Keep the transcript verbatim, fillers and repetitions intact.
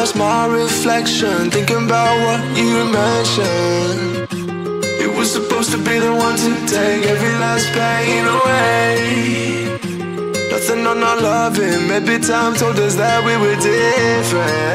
lost my reflection, thinking about what you mentioned. It was supposed to be the one to take every last pain away. Nothing on our loving, maybe time told us that we were different.